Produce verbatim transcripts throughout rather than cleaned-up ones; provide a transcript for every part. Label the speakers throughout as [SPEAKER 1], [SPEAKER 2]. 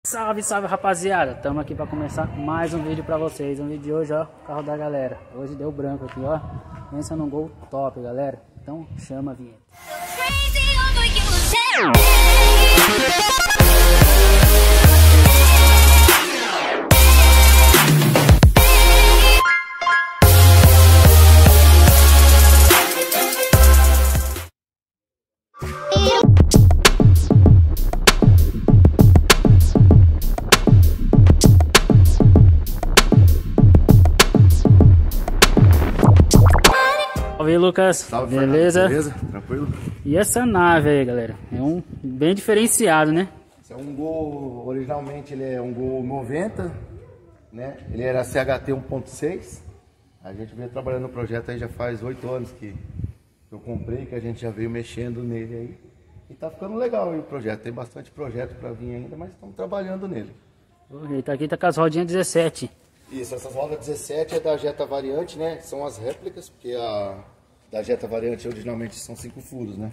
[SPEAKER 1] Salve, salve rapaziada, estamos aqui para começar mais um vídeo para vocês. Um vídeo de hoje, ó, carro da galera. Hoje deu branco aqui, ó. Pensa num gol top, galera. Então chama a vinheta. Salve Lucas,
[SPEAKER 2] Salve,
[SPEAKER 1] beleza?
[SPEAKER 2] Fernando, beleza? Tranquilo?
[SPEAKER 1] E essa nave aí, galera, é um bem diferenciado, né?
[SPEAKER 2] Esse é um Gol, originalmente ele é um Gol noventa, né? Ele era C H T um ponto seis. A gente veio trabalhando no projeto aí já faz oito anos que eu comprei, que a gente já veio mexendo nele aí. E tá ficando legal aí o projeto, tem bastante projeto para vir ainda, mas estamos trabalhando nele.
[SPEAKER 1] Ele tá aqui, tá com as rodinhas dezessete.
[SPEAKER 2] Isso, essas rodas dezessete é da Jetta Variante, né? São as réplicas, porque a da Jetta Variante originalmente são cinco furos, né?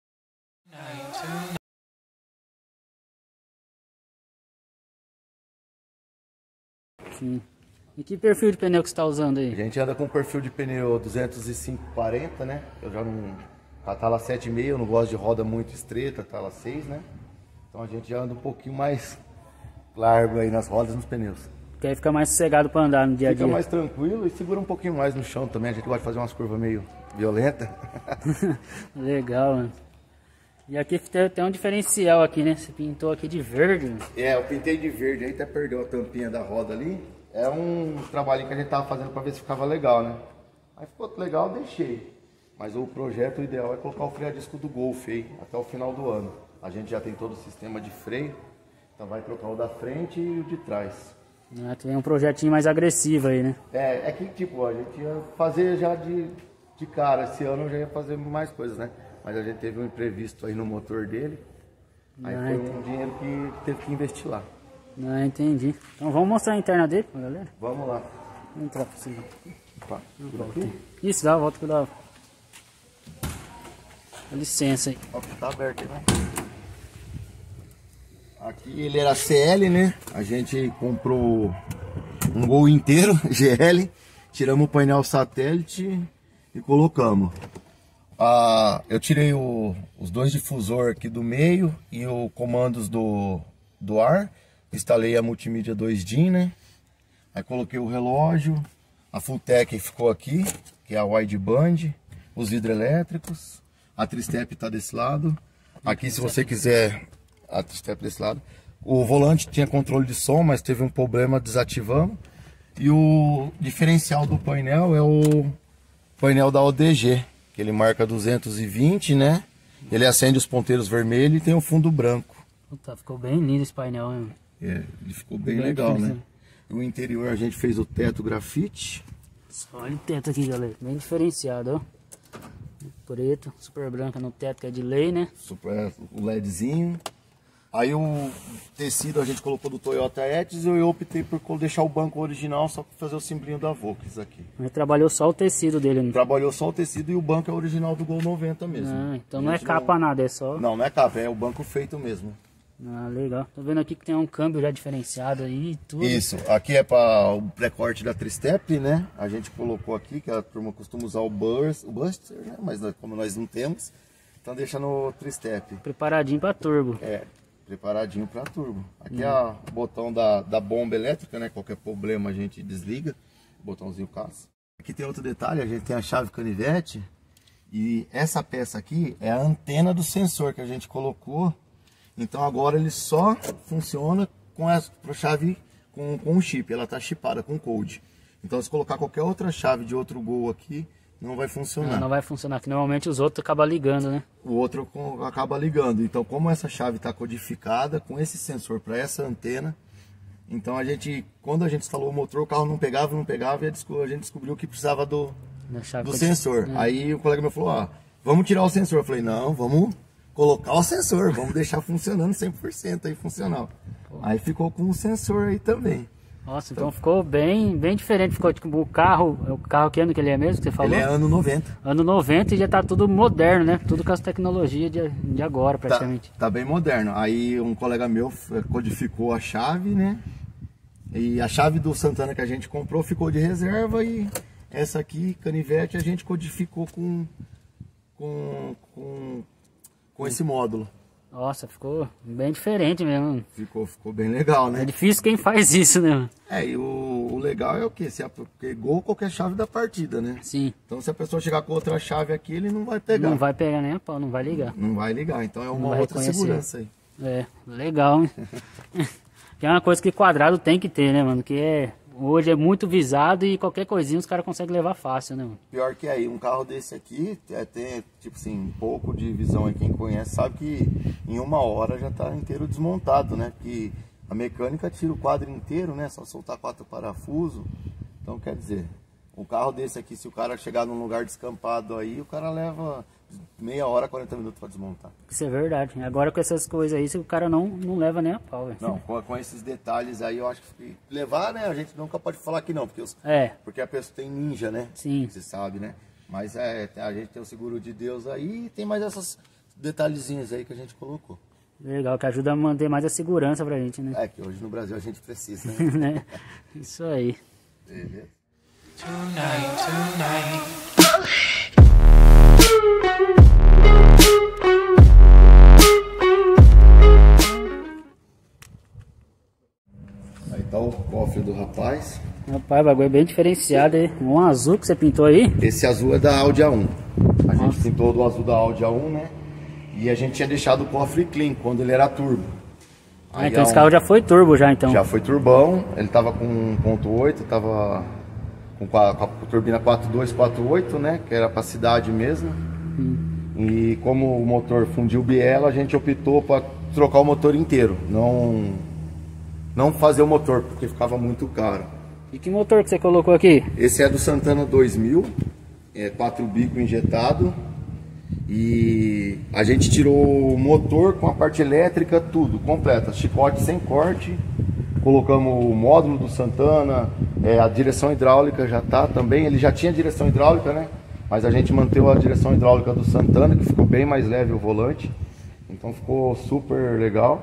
[SPEAKER 1] Sim. E que perfil de pneu que você está usando aí?
[SPEAKER 2] A gente anda com um perfil de pneu duzentos e cinco quarenta, né? Eu já não... A tala sete vírgula cinco, eu não gosto de roda muito estreita, tala seis, né? Então a gente já anda um pouquinho mais largo aí nas rodas e nos pneus.
[SPEAKER 1] Que aí fica mais sossegado para andar no dia a dia.
[SPEAKER 2] Fica mais tranquilo e segura um pouquinho mais no chão também. A gente gosta de fazer umas curvas meio violentas.
[SPEAKER 1] Legal, mano. E aqui tem, tem um diferencial aqui, né? Você pintou aqui de verde. Mano.
[SPEAKER 2] É, eu pintei de verde, aí até perdeu a tampinha da roda ali. É um trabalhinho que a gente tava fazendo para ver se ficava legal, né? Aí ficou legal, deixei. Mas o projeto ideal é colocar o freio a disco do Golf aí, até o final do ano. A gente já tem todo o sistema de freio, então vai trocar o da frente e o de trás.
[SPEAKER 1] Ah, tem um projetinho mais agressivo aí, né?
[SPEAKER 2] É, é que tipo, a gente ia fazer já de, de cara, esse ano eu já ia fazer mais coisas, né? Mas a gente teve um imprevisto aí no motor dele, aí
[SPEAKER 1] Ah,
[SPEAKER 2] foi
[SPEAKER 1] entendi.
[SPEAKER 2] um dinheiro que teve que investir lá.
[SPEAKER 1] Ah, entendi. Então vamos mostrar a interna dele pra galera?
[SPEAKER 2] Vamos lá.
[SPEAKER 1] Vamos entrar por cima.
[SPEAKER 2] Opa, por aqui?
[SPEAKER 1] Isso, dá a volta que eu dava. Dá licença aí.
[SPEAKER 2] Ó, tá aberto aí, né? Aqui ele era C L, né? A gente comprou um Gol inteiro, G L. Tiramos o painel satélite e colocamos. Ah, eu tirei o, os dois difusores aqui do meio e os comandos do, do ar. Instalei a multimídia dois D I M, né? Aí coloquei o relógio. A Fulltech ficou aqui, que é a wideband. Os vidros elétricos. A Tristep está desse lado. Aqui, se você quiser... A Tristep desse lado. O volante tinha controle de som, mas teve um problema, desativamos. E o diferencial do painel é o painel da O D G, que ele marca duzentos e vinte, né? Ele acende os ponteiros vermelhos e tem o fundo branco.
[SPEAKER 1] Puta, ficou bem lindo esse painel, hein?
[SPEAKER 2] É, ele ficou bem,
[SPEAKER 1] Bem
[SPEAKER 2] legal, né?
[SPEAKER 1] diferente.
[SPEAKER 2] O interior a gente fez o teto grafite.
[SPEAKER 1] Olha o teto aqui, galera. Bem diferenciado, ó. Preto, super branca no teto, que é de lei, né?
[SPEAKER 2] Super, o LEDzinho. Aí o tecido a gente colocou do Toyota Etios e eu optei por deixar o banco original, só para fazer o simbolinho da Volks aqui.
[SPEAKER 1] Mas trabalhou só o tecido dele, né?
[SPEAKER 2] Trabalhou só o tecido e o banco é original do Gol noventa mesmo.
[SPEAKER 1] Ah, então
[SPEAKER 2] A
[SPEAKER 1] não é
[SPEAKER 2] gente
[SPEAKER 1] capa nada, é só...
[SPEAKER 2] Não, não é capa, é o banco feito mesmo.
[SPEAKER 1] Ah, legal. Tô vendo aqui que tem um câmbio já diferenciado aí e tudo.
[SPEAKER 2] Isso, aqui é para o pré-corte da Tristep, né? A gente colocou aqui, que a turma costuma usar o, burst, o Buster, né? Mas como nós não temos, então deixa no Tristep.
[SPEAKER 1] Preparadinho pra turbo.
[SPEAKER 2] É, preparadinho para turbo. Aqui hum. é o botão da, da bomba elétrica, né? Qualquer problema a gente desliga, botãozinho caça. Aqui tem outro detalhe, a gente tem a chave canivete e essa peça aqui é a antena do sensor que a gente colocou. Então agora ele só funciona com a chave com, com o chip, ela está chipada com code. Então se colocar qualquer outra chave de outro Gol aqui, não vai funcionar.
[SPEAKER 1] Não, não vai funcionar, que normalmente os outros acabam ligando, né?
[SPEAKER 2] O outro acaba ligando. Então como essa chave está codificada com esse sensor para essa antena, então a gente, quando a gente instalou o motor, o carro não pegava, não pegava e a gente descobriu que precisava do, do sensor. É. Aí o colega meu falou, ó, vamos tirar o sensor. Eu falei, não, vamos... colocar o sensor, vamos deixar funcionando cem por cento aí funcional. Pô. Aí ficou com o sensor aí também.
[SPEAKER 1] Nossa, então ficou bem, bem diferente. Ficou tipo o carro, o carro que ano que ele é mesmo, que você falou?
[SPEAKER 2] Ele é ano noventa.
[SPEAKER 1] Ano noventa e já tá tudo moderno, né? Tudo com as tecnologias de, de agora, praticamente.
[SPEAKER 2] Tá, tá bem moderno. Aí um colega meu codificou a chave, né? E a chave do Santana que a gente comprou ficou de reserva e essa aqui, canivete, a gente codificou com, com, com, com esse módulo.
[SPEAKER 1] Nossa, ficou bem diferente mesmo.
[SPEAKER 2] Ficou, ficou bem legal, né?
[SPEAKER 1] É difícil quem faz isso, né?
[SPEAKER 2] É, e o, o legal é o quê? Se a, porque gol qualquer chave da partida, né?
[SPEAKER 1] Sim.
[SPEAKER 2] Então se a pessoa chegar com outra chave aqui, ele não vai pegar.
[SPEAKER 1] Não vai pegar nem a pau, não vai ligar.
[SPEAKER 2] Não vai ligar, então é uma
[SPEAKER 1] vai
[SPEAKER 2] outra
[SPEAKER 1] reconhecer.
[SPEAKER 2] segurança aí.
[SPEAKER 1] É, legal, hein? Que é uma coisa que quadrado tem que ter, né, mano? Que é, hoje é muito visado e qualquer coisinha os caras conseguem levar fácil, né, mano?
[SPEAKER 2] Pior que aí, um carro desse aqui, é, tem, tipo assim, um pouco de visão aí, quem conhece sabe que em uma hora já tá inteiro desmontado, né? Porque a mecânica tira o quadro inteiro, né? Só soltar quatro parafusos. Então, quer dizer, um carro desse aqui, se o cara chegar num lugar descampado aí, o cara leva meia hora, quarenta minutos para desmontar.
[SPEAKER 1] Isso é verdade. Agora com essas coisas aí, o cara não, não leva nem a pau, velho.
[SPEAKER 2] Não, com, com esses detalhes aí, eu acho que levar, né? A gente nunca pode falar que não, porque, os,
[SPEAKER 1] É.
[SPEAKER 2] porque a pessoa tem ninja, né?
[SPEAKER 1] Sim.
[SPEAKER 2] Você sabe, né? Mas é, a gente tem o seguro de Deus aí e tem mais essas detalhezinhos aí que a gente colocou.
[SPEAKER 1] Legal, que ajuda a manter mais a segurança pra gente, né?
[SPEAKER 2] É, que hoje no Brasil a gente precisa, né?
[SPEAKER 1] né? Isso aí.
[SPEAKER 2] Beleza.
[SPEAKER 3] Tonight, tonight.
[SPEAKER 2] Aí tá o cofre do rapaz.
[SPEAKER 1] Rapaz, o bagulho é bem diferenciado aí. Um azul que você pintou aí.
[SPEAKER 2] Esse azul é da Audi A um. A gente Nossa. pintou do azul da Audi A um, né? E a gente tinha deixado o cofre clean quando ele era turbo.
[SPEAKER 1] Ah, então esse carro já foi turbo já, então.
[SPEAKER 2] Já foi turbão, ele tava com um ponto oito, tava com a, com a turbina quatro dois, quatro oito, né? Que era pra cidade mesmo. Hum. E como o motor fundiu biela, a gente optou para trocar o motor inteiro. Não, não fazer o motor, porque ficava muito caro.
[SPEAKER 1] E que motor que você colocou aqui?
[SPEAKER 2] Esse é do Santana dois mil, é quatro bico injetado. E a gente tirou o motor com a parte elétrica, tudo, completa, chicote sem corte. Colocamos o módulo do Santana, é, a direção hidráulica já tá também, ele já tinha direção hidráulica, né? Mas a gente manteve a direção hidráulica do Santana, que ficou bem mais leve o volante. Então ficou super legal.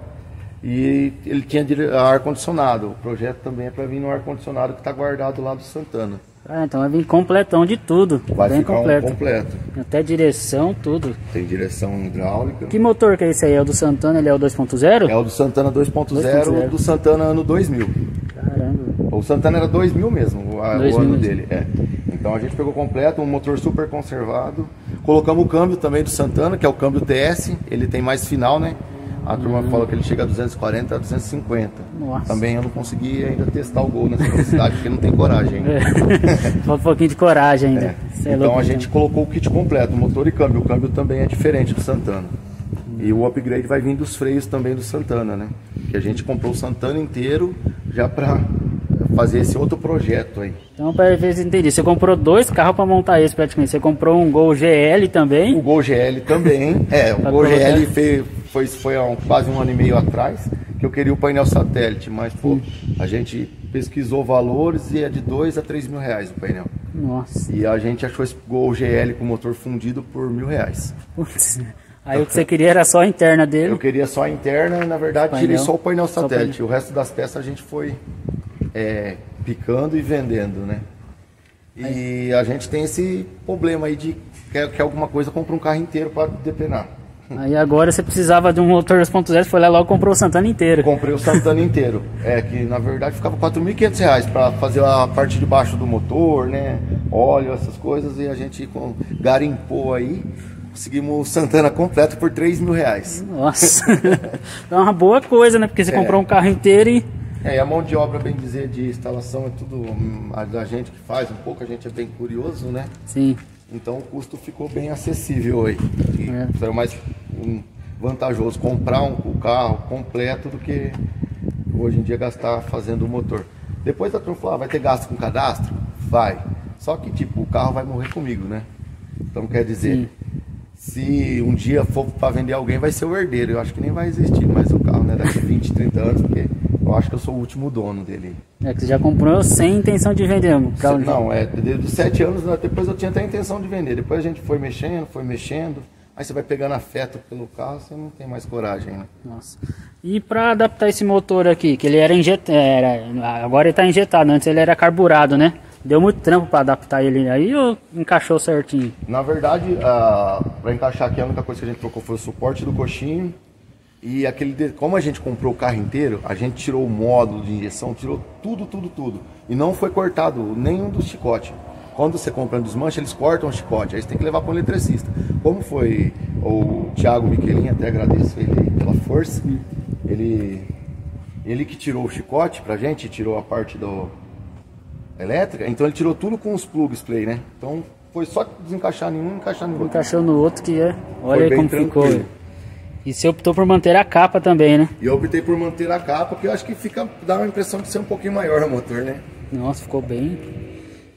[SPEAKER 2] E ele tinha ar-condicionado, o projeto também é para vir no ar-condicionado que está guardado lá do Santana.
[SPEAKER 1] Ah, então vai vir completão de tudo.
[SPEAKER 2] Vai
[SPEAKER 1] bem
[SPEAKER 2] ficar
[SPEAKER 1] completo.
[SPEAKER 2] um completo.
[SPEAKER 1] Até direção, tudo.
[SPEAKER 2] Tem direção hidráulica.
[SPEAKER 1] Que motor que é esse aí? É o do Santana, ele é o dois ponto zero?
[SPEAKER 2] É o do Santana dois ponto zero, do Santana ano dois mil.
[SPEAKER 1] Caramba.
[SPEAKER 2] O Santana era dois mil mesmo, a,
[SPEAKER 1] dois
[SPEAKER 2] o
[SPEAKER 1] mil
[SPEAKER 2] ano
[SPEAKER 1] mesmo.
[SPEAKER 2] dele. É. Então a gente pegou completo, um motor super conservado. Colocamos o câmbio também do Santana, que é o câmbio T S. Ele tem mais final, né? A turma uhum. falou que ele chega a duzentos e quarenta, a duzentos e cinquenta. Nossa. Também eu não consegui ainda testar o Gol nessa velocidade, porque não tem coragem ainda.
[SPEAKER 1] É. Falta um pouquinho de coragem ainda.
[SPEAKER 2] É. É então louco, a gente então. colocou o kit completo, motor e câmbio. O câmbio também é diferente do Santana. Uhum. E o upgrade vai vir dos freios também do Santana, né? Que a gente comprou o Santana inteiro já para fazer esse outro projeto aí.
[SPEAKER 1] Então, para ver se entendi, você comprou dois carros para montar esse praticamente. Você comprou um Gol G L também?
[SPEAKER 2] O Gol G L também. É, o Gol G L fez, foi, foi há um, quase um ano e meio atrás que eu queria o painel satélite, mas pô, a gente pesquisou valores e é de dois a três mil reais o painel.
[SPEAKER 1] Nossa.
[SPEAKER 2] E a gente achou esse Gol G L com motor fundido por mil reais.
[SPEAKER 1] Putz. Aí o que você queria era só a interna dele?
[SPEAKER 2] Eu queria só a interna e na verdade painel, tirei só o painel satélite.
[SPEAKER 1] O,
[SPEAKER 2] painel. o resto das peças a gente foi é, picando e vendendo, né? E aí. A gente tem esse problema aí de que, que alguma coisa compra um carro inteiro para depenar.
[SPEAKER 1] Aí agora você precisava de um motor dois ponto zero, foi lá logo e comprou o Santana inteiro.
[SPEAKER 2] Comprei o Santana inteiro. É que na verdade ficava quatro mil e quinhentos reais para fazer a parte de baixo do motor, né? Óleo, essas coisas, e a gente com, garimpou aí. Conseguimos o Santana completo por três mil reais.
[SPEAKER 1] Nossa, é uma boa coisa, né? Porque você é. comprou um carro inteiro e...
[SPEAKER 2] É, e a mão de obra, bem dizer, de instalação é tudo a da gente que faz, um pouco a gente é bem curioso, né?
[SPEAKER 1] Sim.
[SPEAKER 2] Então o custo ficou bem acessível aí.
[SPEAKER 1] É,
[SPEAKER 2] é mais um, vantajoso comprar um, o carro completo do que hoje em dia gastar fazendo o motor. Depois a turma falou, ah, vai ter gasto com cadastro? Vai. Só que tipo, o carro vai morrer comigo, né? Então quer dizer... Sim. Se um dia for para vender alguém, vai ser o herdeiro. Eu acho que nem vai existir mais o carro, né? Daqui a vinte, trinta anos, porque acho que eu sou o último dono dele.
[SPEAKER 1] É que você já comprou sem intenção de vender? Pra...
[SPEAKER 2] Não, é, desde os sete anos, depois eu tinha até a intenção de vender. Depois a gente foi mexendo, foi mexendo. Aí você vai pegando afeto pelo carro, você não tem mais coragem, né? Nossa.
[SPEAKER 1] E para adaptar esse motor aqui, que ele era injetado, agora ele está injetado, antes ele era carburado, né? Deu muito trampo para adaptar ele aí ou encaixou certinho?
[SPEAKER 2] Na verdade, para encaixar aqui, a única coisa que a gente trocou foi o suporte do coxinho. E aquele, de... como a gente comprou o carro inteiro, a gente tirou o módulo de injeção, tirou tudo, tudo, tudo. E não foi cortado nenhum dos chicotes. Quando você compra um desmanche, eles cortam o chicote, aí você tem que levar para o eletricista. Como foi o Thiago Miquelin, até agradeço ele pela força, ele, ele que tirou o chicote pra gente, tirou a parte do elétrica, então ele tirou tudo com os plugs play, né? Então foi só desencaixar nenhum, encaixar nenhum.
[SPEAKER 1] Encaixou no outro que é, olha aí como tranquilo. Ficou. E você optou por manter a capa também, né?
[SPEAKER 2] E eu optei por manter a capa, porque eu acho que fica, dá uma impressão de ser um pouquinho maior o motor, né?
[SPEAKER 1] Nossa, ficou bem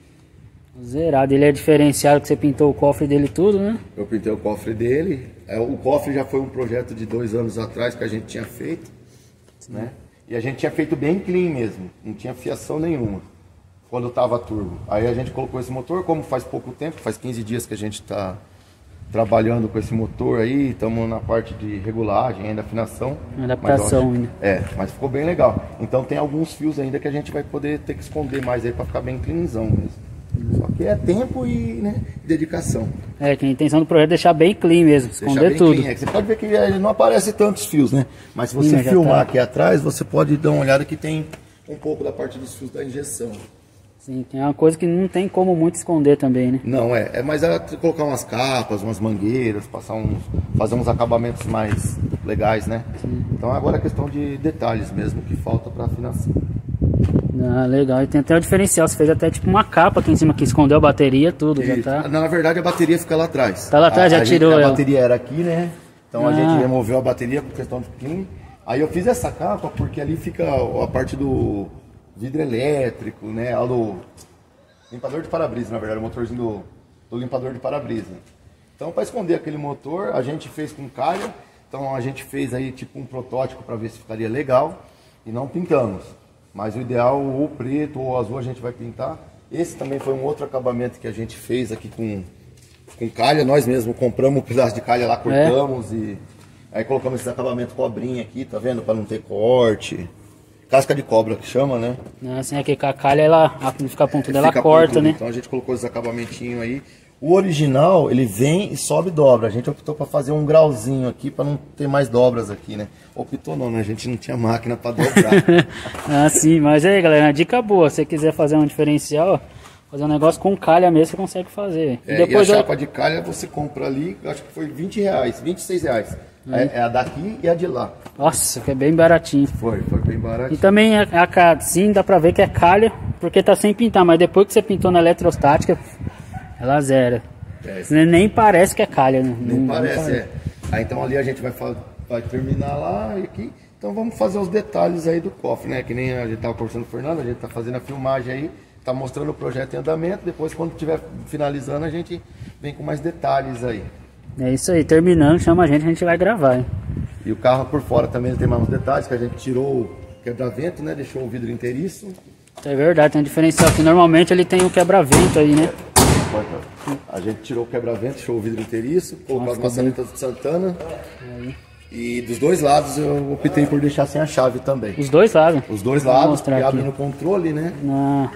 [SPEAKER 1] zerado. Ele é diferenciado que você pintou o cofre dele tudo, né?
[SPEAKER 2] Eu pintei o cofre dele. O cofre já foi um projeto de dois anos atrás que a gente tinha feito, né? E a gente tinha feito bem clean mesmo, não tinha fiação nenhuma quando estava turbo. Aí a gente colocou esse motor, como faz pouco tempo, faz quinze dias que a gente está trabalhando com esse motor aí, estamos na parte de regulagem, ainda afinação.
[SPEAKER 1] Adaptação ainda.
[SPEAKER 2] É, mas ficou bem legal. Então tem alguns fios ainda que a gente vai poder ter que esconder mais aí para ficar bem cleanzão mesmo. Só que é tempo e, né, dedicação.
[SPEAKER 1] É, que a intenção do projeto é deixar bem clean mesmo, esconder tudo.
[SPEAKER 2] É, você pode ver que não aparece tantos fios, né? Mas se você Sim, filmar tá. aqui atrás, você pode dar uma olhada que tem um pouco da parte dos fios da injeção.
[SPEAKER 1] Sim, tem uma coisa que não tem como muito esconder também, né?
[SPEAKER 2] Não, é, é mas é colocar umas capas, umas mangueiras, passar uns, fazer uns acabamentos mais legais, né? Sim. Então agora é questão de detalhes mesmo que falta para afinação.
[SPEAKER 1] Ah, legal, e tem até o diferencial, você fez até tipo uma capa aqui em cima que escondeu a bateria, tudo, já tá...
[SPEAKER 2] Na verdade a bateria fica lá atrás.
[SPEAKER 1] Tá lá atrás,
[SPEAKER 2] a,
[SPEAKER 1] já
[SPEAKER 2] a
[SPEAKER 1] tirou
[SPEAKER 2] gente,
[SPEAKER 1] ela.
[SPEAKER 2] A bateria era aqui, né? Então
[SPEAKER 1] ah.
[SPEAKER 2] a gente removeu a bateria por questão de clean. Aí eu fiz essa capa porque ali fica a parte do vidro elétrico, né? Do limpador de para-brisa, na verdade, o motorzinho do, do limpador de para-brisa. Então para esconder aquele motor, a gente fez com calha. Então a gente fez aí tipo um protótipo para ver se ficaria legal e não pintamos. Mas o ideal, ou preto ou azul, a gente vai pintar. Esse também foi um outro acabamento que a gente fez aqui com, com calha. Nós mesmos compramos um pedaço de calha lá, cortamos é. e aí colocamos esse acabamento cobrinha aqui, tá vendo? Para não ter corte. Casca de cobra que chama, né?
[SPEAKER 1] Assim, aqui com a calha, ela, não fica pontuda, ela corta, pontudo, né?
[SPEAKER 2] Então a gente colocou esse acabamentinho aí. O original, ele vem e sobe e dobra. A gente optou para fazer um grauzinho aqui, para não ter mais dobras aqui, né? Optou não, né? A gente não tinha máquina para dobrar.
[SPEAKER 1] Ah, sim. Mas aí, galera, uma dica boa. Se você quiser fazer um diferencial, fazer um negócio com calha mesmo, você consegue fazer.
[SPEAKER 2] É, e, depois e a eu... chapa de calha você compra ali, acho que foi vinte reais, vinte e seis reais. Hum. É, é a daqui e a de lá.
[SPEAKER 1] Nossa, que é bem baratinho.
[SPEAKER 2] Foi, foi bem baratinho.
[SPEAKER 1] E também a, a, sim, dá pra ver que é calha, porque tá sem pintar. Mas depois que você pintou na eletrostática... Ela zera. É. Nem parece que é calha, né?
[SPEAKER 2] Nem não, parece, não parece, é. Aí então ali a gente vai, vai terminar lá e aqui. Então vamos fazer os detalhes aí do cofre, né? Que nem a gente tava conversando com o Fernando, a gente tá fazendo a filmagem aí, tá mostrando o projeto em andamento. Depois, quando tiver finalizando, a gente vem com mais detalhes aí.
[SPEAKER 1] É isso aí, terminando, chama a gente, a gente vai gravar, hein?
[SPEAKER 2] E o carro por fora também tem mais uns detalhes, que a gente tirou o quebra-vento, né? Deixou o vidro inteiriço.
[SPEAKER 1] É verdade, tem um diferencial que normalmente ele tem o quebra-vento aí, né?
[SPEAKER 2] A gente tirou o quebra-vento, deixou o vidro inteiriço, colocou as maçanetas de Santana. Aí. E dos dois lados eu optei por deixar sem a chave também.
[SPEAKER 1] Os dois lados?
[SPEAKER 2] Os dois lados, porque abre no controle, né?
[SPEAKER 1] Ah.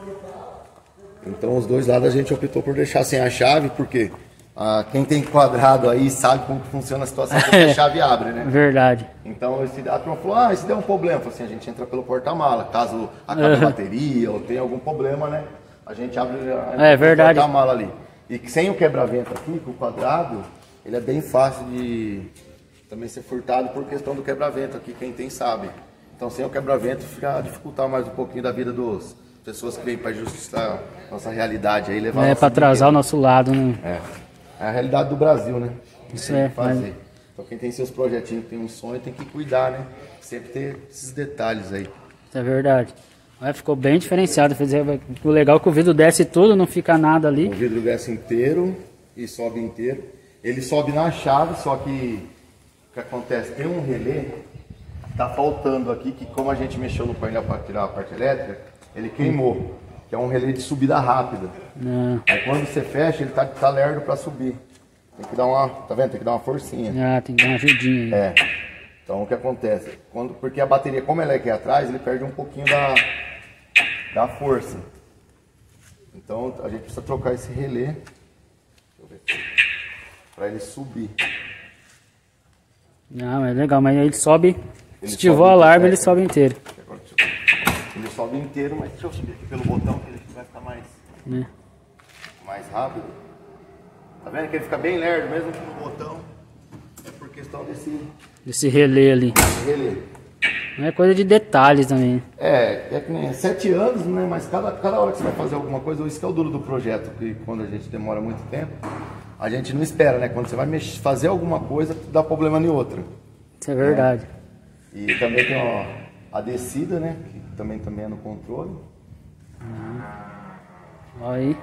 [SPEAKER 2] Então os dois lados a gente optou por deixar sem a chave, porque ah, quem tem quadrado aí sabe como funciona a situação quando a chave abre, né?
[SPEAKER 1] Verdade.
[SPEAKER 2] Então esse, a turma falou, ah, se der um problema, assim, a gente entra pelo porta-mala, caso acabe a bateria ou tenha algum problema, né? A gente abre a,
[SPEAKER 1] é, verdade.
[SPEAKER 2] a mala ali. E sem o quebra-vento aqui, com o quadrado, ele é bem fácil de também ser furtado por questão do quebra-vento aqui, quem tem sabe. Então sem o quebra-vento fica dificultar mais um pouquinho da vida das pessoas que vêm para justiçar nossa realidade aí, levar
[SPEAKER 1] É, para atrasar o nosso lado, né?
[SPEAKER 2] É. É a realidade do Brasil, né?
[SPEAKER 1] Isso é.
[SPEAKER 2] Fazer. Mas... Então quem tem seus projetinhos, tem um sonho, tem que cuidar, né? Sempre ter esses detalhes aí.
[SPEAKER 1] Isso é verdade. Mas ficou bem diferenciado. O legal é que o vidro desce tudo, não fica nada ali.
[SPEAKER 2] O vidro desce inteiro e sobe inteiro. Ele sobe na chave, só que o que acontece? Tem um relé tá faltando aqui, que como a gente mexeu no painel para tirar a parte elétrica, ele queimou, que é um relé de subida rápida.
[SPEAKER 1] Não.
[SPEAKER 2] Aí quando você fecha, ele tá, tá lerdo para subir. Tem que dar uma, tá vendo? Tem que dar uma forcinha.
[SPEAKER 1] Ah, tem que dar uma ajudinha aí.
[SPEAKER 2] É. Então o que acontece? Quando, porque a bateria, como ela é aqui atrás, ele perde um pouquinho da, da força. Então a gente precisa trocar esse relé. Deixa eu ver. Para ele subir.
[SPEAKER 1] Não, é legal, mas ele sobe.
[SPEAKER 2] Ele
[SPEAKER 1] se tiver o
[SPEAKER 2] sobe
[SPEAKER 1] alarme,
[SPEAKER 2] inteiro,
[SPEAKER 1] ele sobe inteiro.
[SPEAKER 2] Agora, deixa eu- Ele sobe inteiro, mas deixa eu subir aqui pelo botão que ele vai ficar mais,
[SPEAKER 1] Né?
[SPEAKER 2] mais rápido. Tá vendo que ele fica bem lerdo mesmo com o botão? É por questão desse,
[SPEAKER 1] Esse relé ali.
[SPEAKER 2] desse relé.
[SPEAKER 1] Não é coisa de detalhes também.
[SPEAKER 2] É, é que nem sete anos, né? Mas cada, cada hora que você vai fazer alguma coisa, isso que é o duro do projeto, que quando a gente demora muito tempo, a gente não espera, né? Quando você vai mexer, fazer alguma coisa, dá problema em outra.
[SPEAKER 1] Isso é verdade.
[SPEAKER 2] E também tem ó, a descida, né? Que também, também é no controle.
[SPEAKER 1] Olha aí.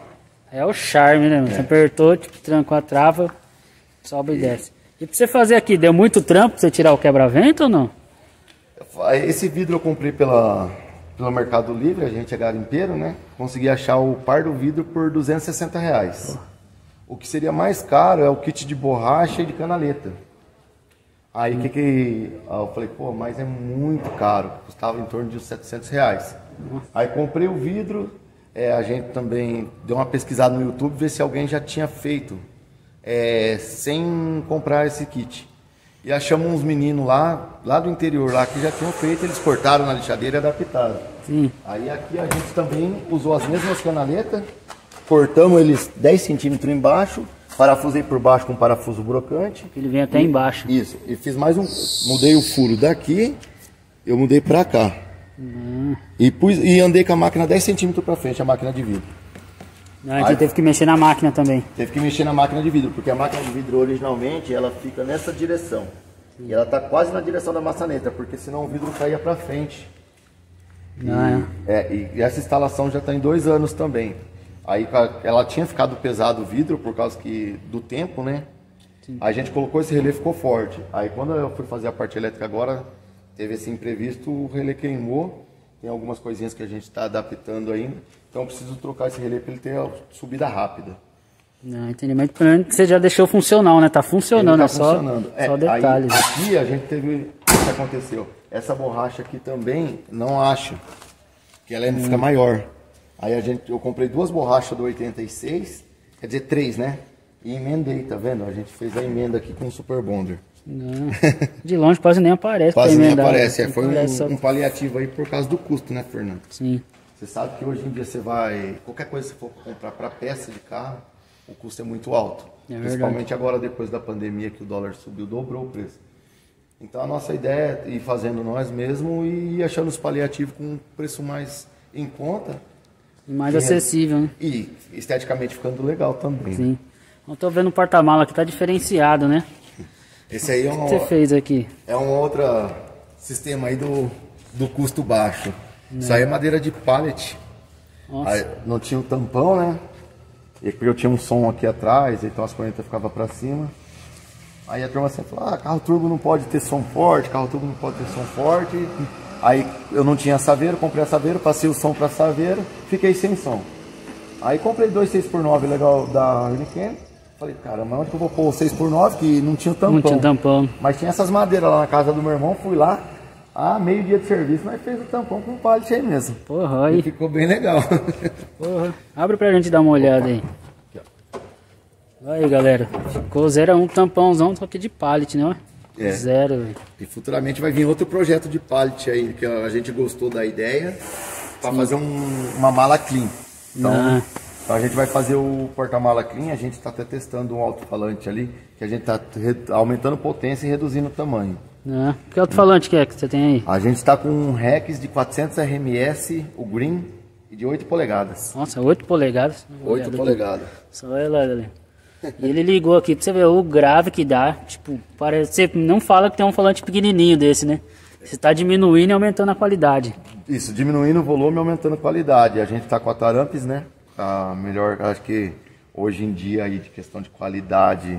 [SPEAKER 1] É o charme, né? Você apertou, tipo, trancou a trava, sobe e desce. E pra você fazer aqui, deu muito trampo pra você tirar o quebra-vento ou não?
[SPEAKER 2] Esse vidro eu comprei pela, pelo Mercado Livre, a gente é garimpeiro, né? Consegui achar o par do vidro por duzentos e sessenta reais. O que seria mais caro é o kit de borracha e de canaleta. Aí o que que... Aí eu falei, pô, mas é muito caro, custava em torno de uns setecentos reais. Aí comprei o vidro, é, a gente também deu uma pesquisada no YouTube, ver se alguém já tinha feito é, sem comprar esse kit. E achamos uns meninos lá, lá do interior, lá que já tinham feito, eles cortaram na lixadeira e adaptaram.
[SPEAKER 1] Sim.
[SPEAKER 2] Aí aqui a gente também usou as mesmas canaletas, cortamos eles dez centímetros embaixo, parafusei por baixo com parafuso brocante.
[SPEAKER 1] Ele vem até
[SPEAKER 2] e,
[SPEAKER 1] embaixo.
[SPEAKER 2] Isso, e fiz mais um, mudei o furo daqui, eu mudei pra cá.
[SPEAKER 1] Hum.
[SPEAKER 2] E, pus, e andei com a máquina dez centímetros pra frente, a máquina de vidro.
[SPEAKER 1] Não, a gente teve que mexer na máquina também.
[SPEAKER 2] Teve que mexer na máquina de vidro, porque a máquina de vidro originalmente ela fica nessa direção. E ela tá quase na direção da maçaneta, porque senão o vidro caía pra frente.
[SPEAKER 1] Não,
[SPEAKER 2] E, é, e essa instalação já está em dois anos também. Aí ela tinha ficado pesado o vidro por causa que, do tempo, né? Sim. Aí a gente colocou esse relé, ficou forte. Aí quando eu fui fazer a parte elétrica agora, teve esse imprevisto, o relé queimou. Tem algumas coisinhas que a gente está adaptando ainda. Então eu preciso trocar esse relé para ele ter a subida rápida.
[SPEAKER 1] Não, entendi. Mas pelo que você já deixou funcional, né? Tá funcionando,
[SPEAKER 2] Ele
[SPEAKER 1] é
[SPEAKER 2] tá
[SPEAKER 1] só,
[SPEAKER 2] funcionando.
[SPEAKER 1] só
[SPEAKER 2] É,
[SPEAKER 1] detalhes.
[SPEAKER 2] Aí, aqui a gente teve... O que aconteceu? Essa borracha aqui também não acha. Que ela hum. fica maior. Aí a gente, eu comprei duas borrachas do oitenta e seis. Quer dizer, três, né? E emendei, tá vendo? A gente fez a emenda aqui com o Super Bonder.
[SPEAKER 1] Não. De longe quase nem aparece.
[SPEAKER 2] Quase nem aparece. É, foi
[SPEAKER 1] aparece
[SPEAKER 2] um,
[SPEAKER 1] só...
[SPEAKER 2] um paliativo aí por causa do custo, né, Fernando?
[SPEAKER 1] Sim.
[SPEAKER 2] Você sabe que hoje em dia você vai... Qualquer coisa que você for comprar para peça de carro, o custo é muito alto.
[SPEAKER 1] É
[SPEAKER 2] Principalmente
[SPEAKER 1] verdade.
[SPEAKER 2] agora, depois da pandemia, que o dólar subiu, dobrou o preço. Então a nossa ideia é ir fazendo nós mesmos e ir achando os paliativos com um preço mais em conta.
[SPEAKER 1] E mais acessível, né?
[SPEAKER 2] E esteticamente ficando legal também.
[SPEAKER 1] Sim. Eu tô vendo o porta-mala aqui, tá diferenciado, né?
[SPEAKER 2] Esse aí é
[SPEAKER 1] O
[SPEAKER 2] um,
[SPEAKER 1] que você fez aqui?
[SPEAKER 2] é um outro sistema aí do, do custo baixo. Isso aí é madeira de pallet.
[SPEAKER 1] Nossa.
[SPEAKER 2] Aí não tinha o tampão, né? E porque eu tinha um som aqui atrás, então as correntas ficavam pra cima. Aí a turma sempre falou, ah, carro turbo não pode ter som forte, carro turbo não pode ter som forte. Aí eu não tinha saveiro, comprei a saveiro, passei o som pra saveiro, fiquei sem som. Aí comprei dois seis por nove legal da Hurricane. Falei, cara, mas onde que eu vou pôr o seis por nove que não tinha tampão?
[SPEAKER 1] Não tinha tampão.
[SPEAKER 2] Mas tinha essas madeiras lá na casa do meu irmão, fui lá, ah, meio dia de serviço, mas fez o tampão com o pallet aí mesmo.
[SPEAKER 1] Porra, aí.
[SPEAKER 2] E ficou bem legal.
[SPEAKER 1] Porra. Abre pra gente dar uma olhada aí. Aí, galera. Ficou zero a um tampãozão, só que de pallet, né?
[SPEAKER 2] É.
[SPEAKER 1] Zero, velho.
[SPEAKER 2] E futuramente vai vir outro projeto de pallet aí, que a gente gostou da ideia, para fazer um, uma mala clean. Então,
[SPEAKER 1] Ah.
[SPEAKER 2] então a gente vai fazer o porta-mala clean, a gente está até testando um alto-falante ali, que a gente está aumentando potência e reduzindo o tamanho.
[SPEAKER 1] Ah. Que alto-falante que é que você tem aí?
[SPEAKER 2] A gente está com um Rex de quatrocentos R M S, o Green, e de oito polegadas.
[SPEAKER 1] Nossa, oito polegadas.
[SPEAKER 2] oito polegadas.
[SPEAKER 1] Só ela ali. E ele ligou aqui pra você ver o grave que dá. Tipo, parece, você não fala que tem um falante pequenininho desse, né? Você está diminuindo e aumentando a qualidade.
[SPEAKER 2] Isso, diminuindo o volume e aumentando a qualidade. A gente está com a Taramps, né? A melhor, acho que hoje em dia aí de questão de qualidade,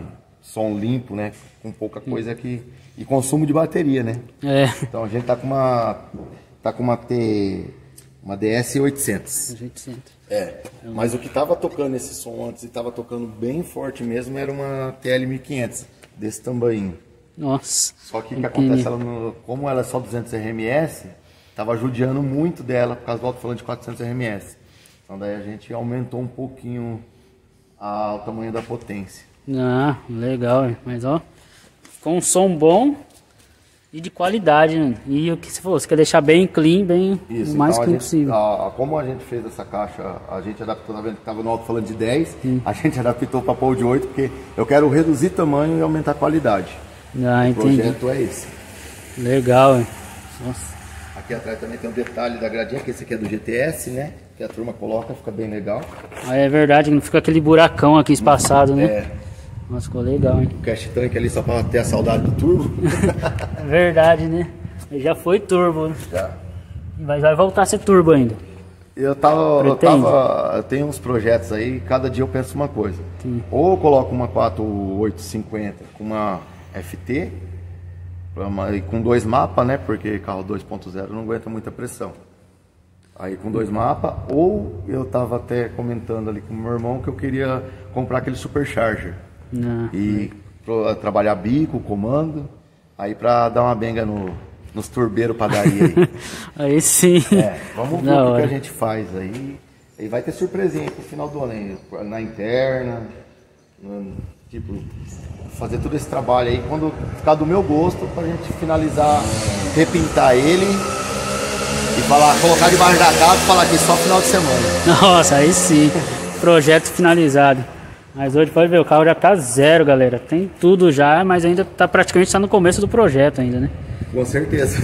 [SPEAKER 2] som limpo, né? Com pouca coisa aqui. E consumo de bateria, né?
[SPEAKER 1] É.
[SPEAKER 2] Então a gente tá com uma. Tá com uma T. Uma D S oitocentos.
[SPEAKER 1] oitocentos.
[SPEAKER 2] É. Mas o que tava tocando esse som antes e tava tocando bem forte mesmo era uma T L mil e quinhentos, desse tamanho.
[SPEAKER 1] Nossa.
[SPEAKER 2] Só que o que acontece, ela não, como ela é só duzentos R M S, tava judiando muito dela, por causa do alto-falante de quatrocentos R M S. Então daí a gente aumentou um pouquinho a, o tamanho da potência.
[SPEAKER 1] Ah, legal, mas ó, ficou um som bom e de qualidade, né? E o que você falou, você quer deixar bem clean, bem
[SPEAKER 2] Isso,
[SPEAKER 1] o mais
[SPEAKER 2] então
[SPEAKER 1] clean
[SPEAKER 2] a gente,
[SPEAKER 1] possível.
[SPEAKER 2] A, a, como a gente fez essa caixa, a gente adaptou, tá vendo que estava no alto-falante de dez, hum. a gente adaptou para pôr de oito, porque eu quero reduzir tamanho e aumentar a qualidade.
[SPEAKER 1] Ah,
[SPEAKER 2] o
[SPEAKER 1] entendi.
[SPEAKER 2] projeto é esse.
[SPEAKER 1] Legal, hein? Nossa.
[SPEAKER 2] Aqui atrás também tem um detalhe da gradinha, que esse aqui é do G T S, né? Que a turma coloca, fica bem legal.
[SPEAKER 1] Ah, é verdade, não fica aquele buracão aqui espaçado, né?
[SPEAKER 2] É.
[SPEAKER 1] Nossa, ficou legal, hein?
[SPEAKER 2] O cash tank ali só para ter a saudade do turbo.
[SPEAKER 1] É verdade, né? Já foi turbo, né?
[SPEAKER 2] Já.
[SPEAKER 1] Mas vai voltar a ser turbo ainda.
[SPEAKER 2] Eu tava, eu tava, eu tenho uns projetos aí, cada dia eu penso uma coisa. Sim. Ou eu coloco uma quatro oito cinquenta com uma F T, com dois mapas, né? Porque carro dois ponto zero não aguenta muita pressão. Aí com dois mapas, ou eu tava até comentando ali com o meu irmão que eu queria comprar aquele supercharger. Não. E pro, trabalhar bico, comando, aí pra dar uma benga no, nos turbeiros padaria aí.
[SPEAKER 1] Aí sim.
[SPEAKER 2] É, vamos ver o que, que a gente faz aí. E vai ter surpresinha pro final do ano aí, na interna, no, tipo, fazer todo esse trabalho aí, quando ficar do meu gosto, pra gente finalizar, repintar ele e falar, colocar debaixo da casa e falar que só final de semana.
[SPEAKER 1] Nossa, aí sim, projeto finalizado. Mas hoje pode ver, o carro já tá zero, galera. Tem tudo já, mas ainda tá praticamente tá no começo do projeto ainda, né?
[SPEAKER 2] Com certeza.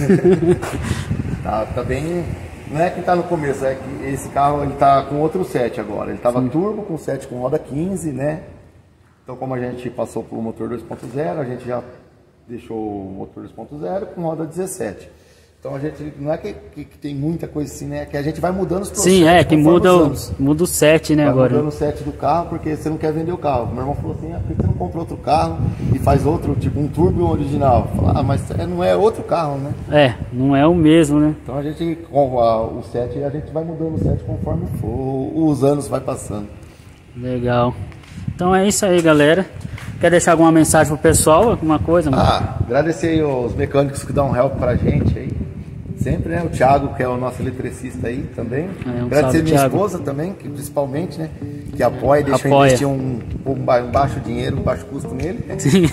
[SPEAKER 2] tá, tá bem. Não é que tá no começo, é que esse carro ele tá com outro set agora. Ele tava Sim. turbo com set com roda quinze, né? Então como a gente passou pro motor dois ponto zero, a gente já deixou o motor dois ponto zero com roda dezessete. Então a gente, não é que, que, que tem muita coisa assim, né? É que a gente vai mudando os processos.
[SPEAKER 1] Sim, é, que muda o, muda o set, né,
[SPEAKER 2] vai
[SPEAKER 1] agora.
[SPEAKER 2] mudando o set do carro, porque você não quer vender o carro. Meu irmão falou assim, ah, por que você não compra outro carro e faz outro, tipo um turbo original? Eu falei, ah, mas não é outro carro, né?
[SPEAKER 1] É, não é o mesmo, né?
[SPEAKER 2] Então a gente, com a, o set, a gente vai mudando o set conforme for, os anos vai passando.
[SPEAKER 1] Legal. Então é isso aí, galera. Quer deixar alguma mensagem pro pessoal, alguma coisa? Mano?
[SPEAKER 2] Ah, agradecer aí os mecânicos que dão help pra gente aí. Sempre, né? O Thiago, que é o nosso eletricista aí também. É, um agradecer minha Thiago. esposa também, que principalmente, né? Que apoia, deixa apoia. eu investir um, um, um baixo dinheiro, um baixo custo nele. Sim.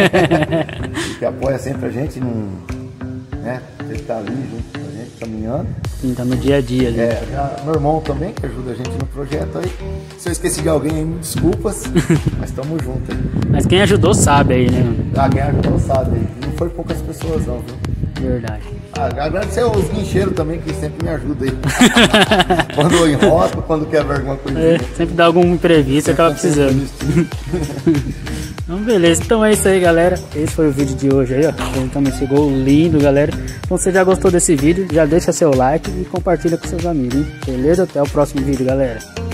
[SPEAKER 2] Que apoia sempre a gente, num, né? Ele tá ali junto com a gente, caminhando.
[SPEAKER 1] Sim, tá no dia a dia ali.
[SPEAKER 2] É, a, meu irmão também, que ajuda a gente no projeto aí. Se eu esqueci de alguém, me desculpas, mas estamos juntos aí.
[SPEAKER 1] Mas quem ajudou sabe aí, né?
[SPEAKER 2] Ah, quem ajudou sabe aí. Não foi poucas pessoas não, viu?
[SPEAKER 1] Verdade.
[SPEAKER 2] Ah, agradecer aos guincheiros também, que sempre me ajudam aí. Quando eu enrosco, quando quebra alguma coisa.
[SPEAKER 1] É, sempre dá algum imprevisto que acaba precisando. Então, beleza. Então é isso aí, galera. Esse foi o vídeo de hoje aí, ó. Então, esse gol lindo, galera. Então, se você já gostou desse vídeo, já deixa seu like e compartilha com seus amigos, hein? Beleza? Até o próximo vídeo, galera.